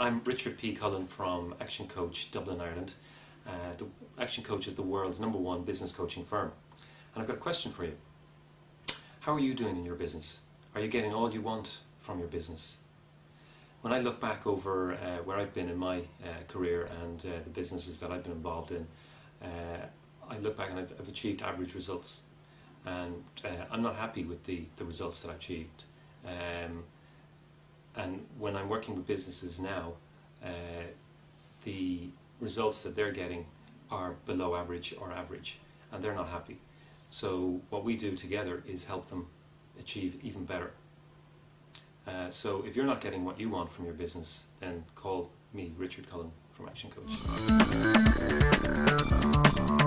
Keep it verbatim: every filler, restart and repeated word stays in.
I'm Richard P. Cullen from Action Coach Dublin, Ireland. Uh, the Action Coach is the world's number one business coaching firm. And I've got a question for you. How are you doing in your business? Are you getting all you want from your business? When I look back over uh, where I've been in my uh, career and uh, the businesses that I've been involved in, uh, I look back and I've, I've achieved average results. And uh, I'm not happy with the, the results that I've achieved. Um, and when I'm working with businesses now, uh, the results that they're getting are below average or average, and they're not happy. So what we do together is help them achieve even better. Uh, so if you're not getting what you want from your business, then call me, Richard Cullen, from Action Coach.